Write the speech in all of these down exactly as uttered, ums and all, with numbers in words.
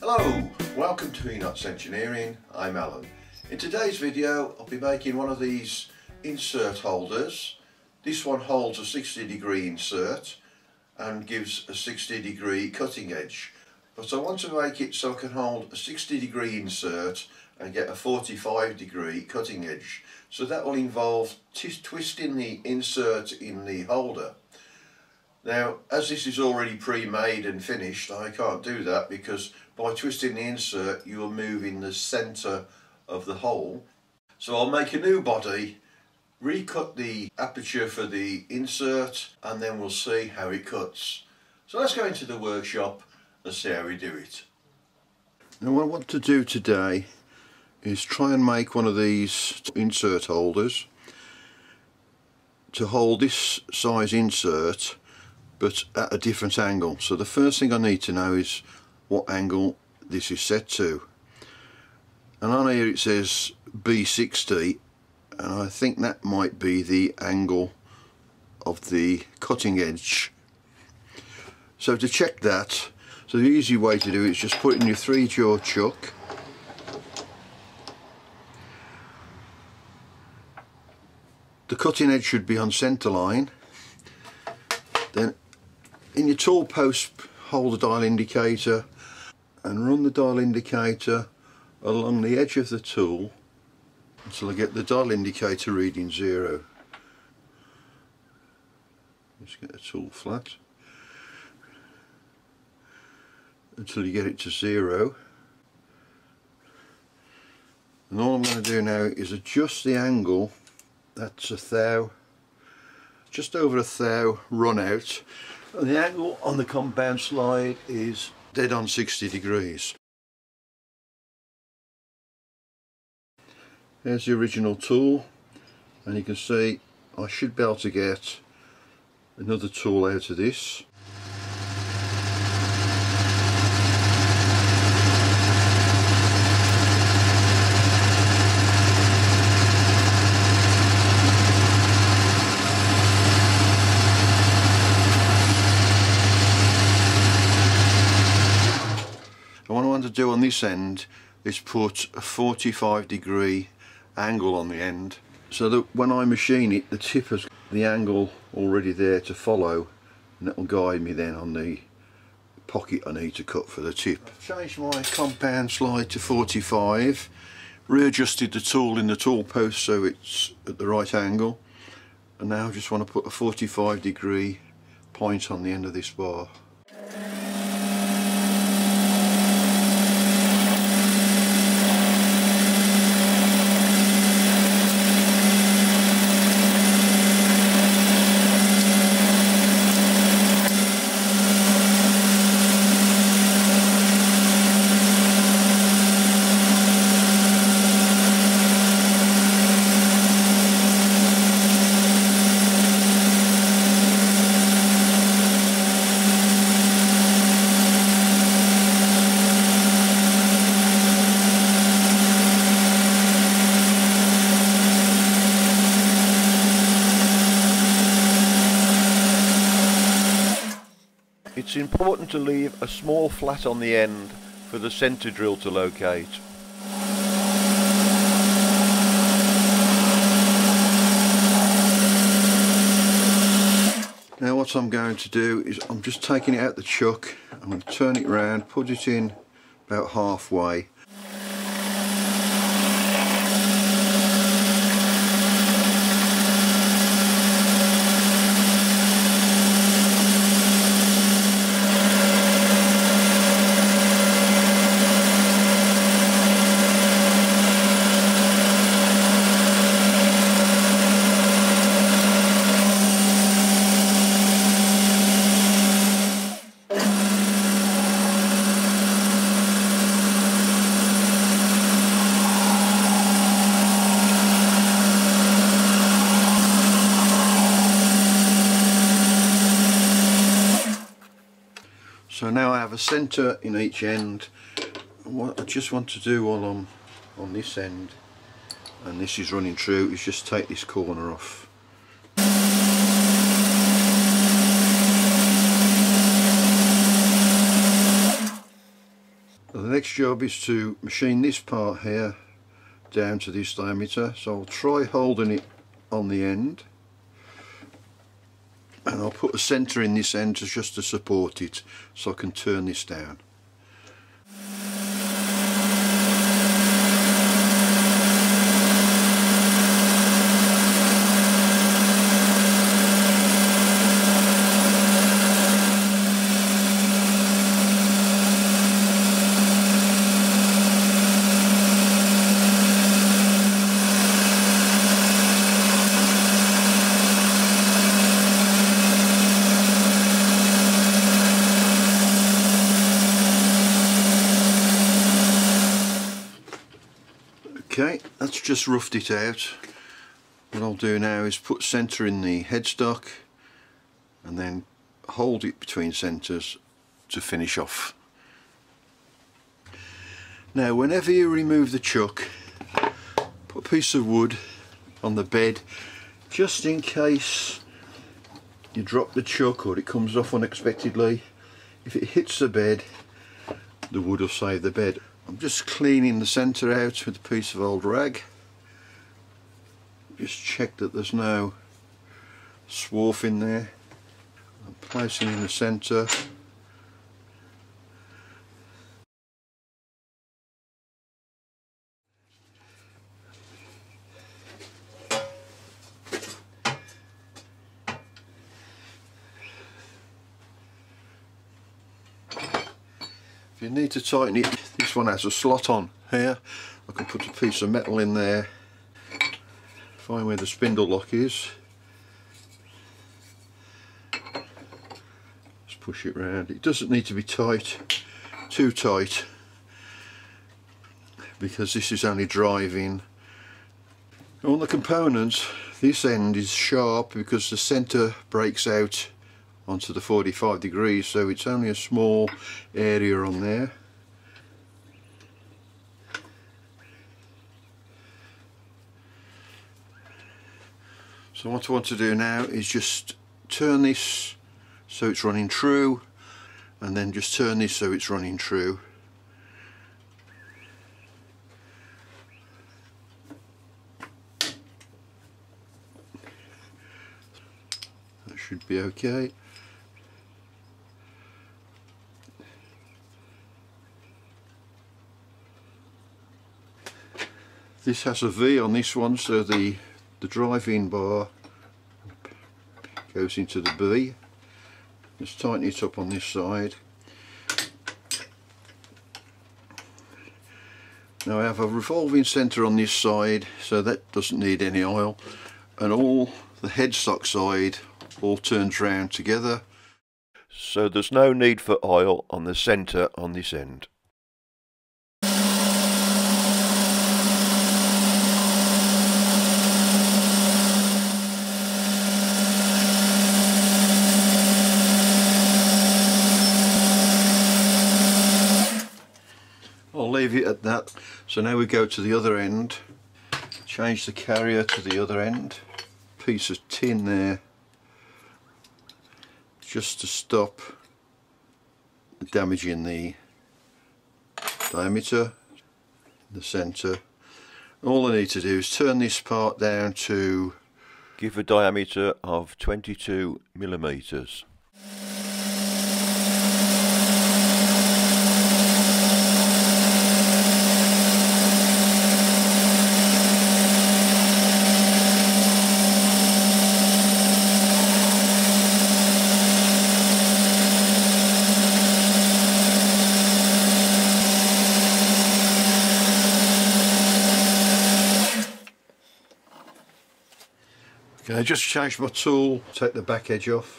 Hello, welcome to Enots Engineering. I'm Alan. In today's video I'll be making one of these insert holders. This one holds a sixty degree insert and gives a sixty degree cutting edge, but I want to make it so I can hold a sixty degree insert and get a forty-five degree cutting edge. So that will involve twisting the insert in the holder. Now, as this is already pre-made and finished, I can't do that because by twisting the insert you will move in the centre of the hole. So I'll make a new body, recut the aperture for the insert, and then we'll see how it cuts. So let's go into the workshop and see how we do it. Now what I want to do today is try and make one of these insert holders to hold this size insert but at a different angle. So the first thing I need to know is what angle this is set to, and on here it says B sixty, and I think that might be the angle of the cutting edge. So to check that, so the easy way to do it is just put in your three jaw chuck, the cutting edge should be on centre line. Then in your tool post, hold the dial indicator and run the dial indicator along the edge of the tool until I get the dial indicator reading zero. Just get the tool flat until you get it to zero. And all I'm going to do now is adjust the angle. That's a thou, just over a thou run out, and the angle on the compound slide is dead on sixty degrees. There's the original tool, and you can see I should be able to get another tool out of this. And what I want to do on this end is put a forty-five degree angle on the end, so that when I machine it, the tip has the angle already there to follow, and that will guide me then on the pocket I need to cut for the tip. I've changed my compound slide to forty-five, readjusted the tool in the tool post so it's at the right angle, and now I just want to put a forty-five degree point on the end of this bar. It's important to leave a small flat on the end for the centre drill to locate. Now what I'm going to do is I'm just taking it out the chuck, I'm going to turn it round, put it in about halfway. So now I have a centre in each end, and what I just want to do while I'm on this end, and this is running true, is just take this corner off. The next next job is to machine this part here down to this diameter, so I'll try holding it on the end, and I'll put a centre in this end to, just to support it, so I can turn this down. Okay, that's just roughed it out. What I'll do now is put centre in the headstock and then hold it between centres to finish off. Now whenever you remove the chuck, put a piece of wood on the bed just in case you drop the chuck or it comes off unexpectedly. If it hits the bed, the wood will save the bed. I'm just cleaning the centre out with a piece of old rag. Just check that there's no swarf in there. I'm placing in the centre. If you need to tighten it, this one has a slot on here. I can put a piece of metal in there, find where the spindle lock is, just push it round. It doesn't need to be tight, too tight, because this is only driving. On the components, this end is sharp because the centre breaks out onto the forty-five degrees, so it's only a small area on there. So what I want to do now is just turn this so it's running true, and then just turn this so it's running true. That should be okay. This has a V on this one, so the, the drive-in bar goes into the B. Just tighten it up on this side. Now I have a revolving centre on this side, so that doesn't need any oil, and all the headstock side all turns round together, so there's no need for oil on the centre on this end. I'll leave it at that. So now we go to the other end, change the carrier to the other end, piece of tin there just to stop damaging the diameter, the centre. All I need to do is turn this part down to give a diameter of twenty-two millimeters. Okay, I just changed my tool, take the back edge off.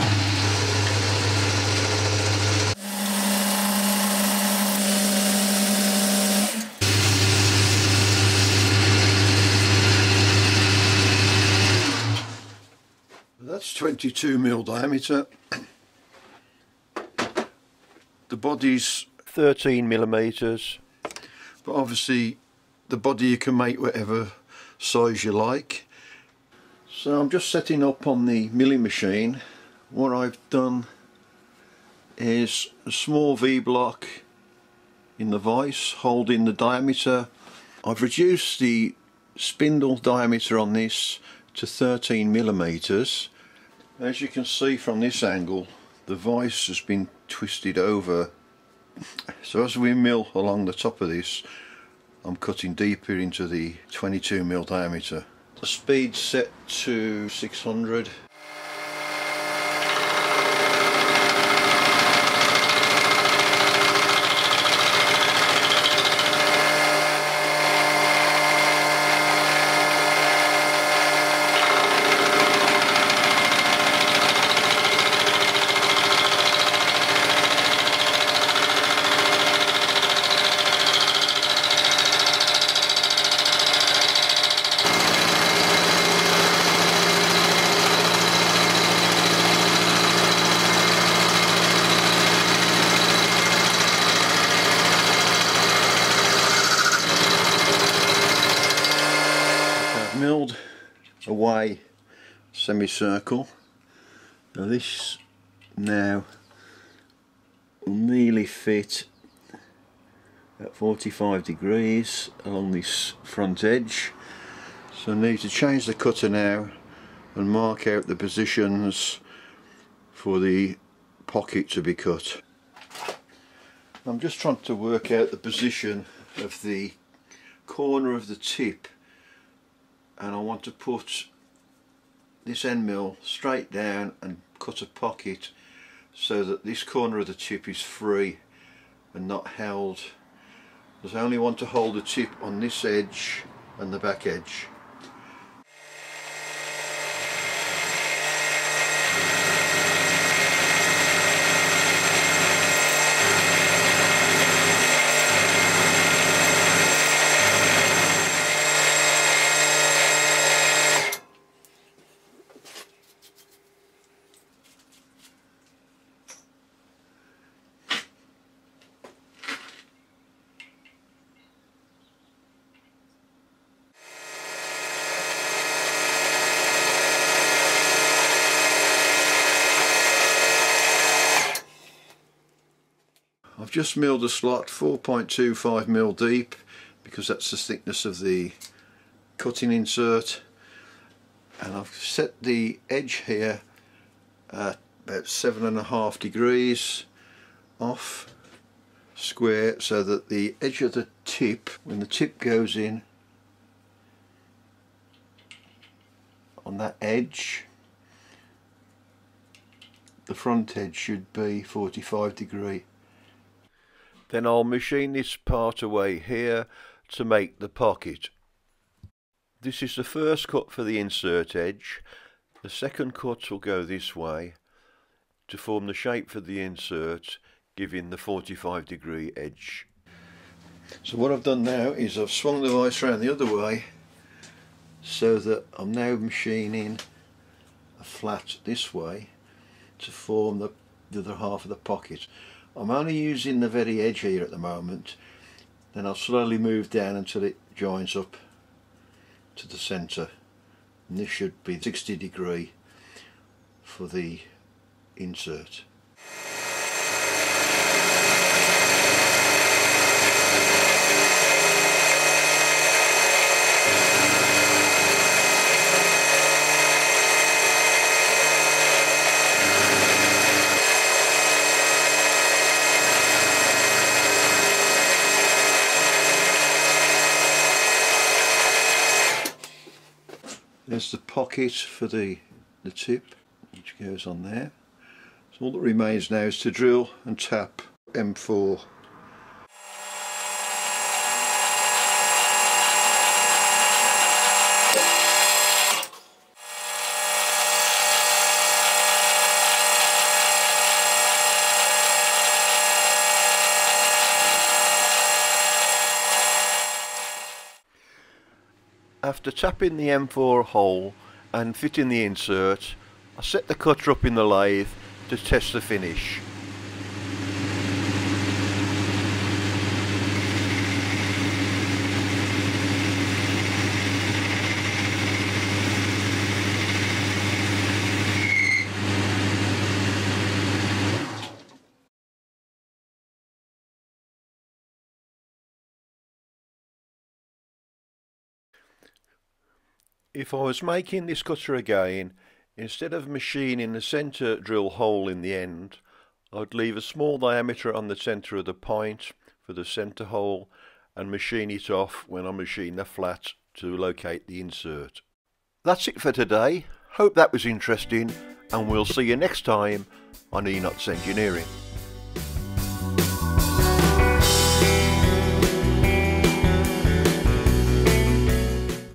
That's twenty-two mil diameter. The body's thirteen millimeters, but obviously the body you can make whatever size you like. So I'm just setting up on the milling machine. What I've done is a small V block in the vise holding the diameter. I've reduced the spindle diameter on this to thirteen millimeters. As you can see from this angle, the vise has been twisted over, so as we mill along the top of this, I'm cutting deeper into the twenty-two mil diameter. The speed set to six hundred. Milled away semicircle. Now this now will nearly fit at forty-five degrees along this front edge, so I need to change the cutter now and mark out the positions for the pocket to be cut. I'm just trying to work out the position of the corner of the tip, and I want to put this end mill straight down and cut a pocket so that this corner of the tip is free and not held, because I only want to hold the tip on this edge and the back edge. I've just milled a slot four point two five mil deep because that's the thickness of the cutting insert, and I've set the edge here at about seven and a half degrees off square, so that the edge of the tip, when the tip goes in on that edge, the front edge should be forty-five degree. Then I'll machine this part away here to make the pocket. This is the first cut for the insert edge. The second cut will go this way to form the shape for the insert, giving the forty-five degree edge. So what I've done now is I've swung the vise around the other way so that I'm now machining a flat this way to form the, the other half of the pocket. I'm only using the very edge here at the moment, then I'll slowly move down until it joins up to the centre, and this should be sixty degree for the insert. There's the pocket for the, the tip, which goes on there. So all that remains now is to drill and tap M four. After tapping the M four hole and fitting the insert, I set the cutter up in the lathe to test the finish. If I was making this cutter again, instead of machining the centre drill hole in the end, I'd leave a small diameter on the centre of the point for the centre hole and machine it off when I machine the flat to locate the insert. That's it for today. Hope that was interesting, and we'll see you next time on Enots Engineering.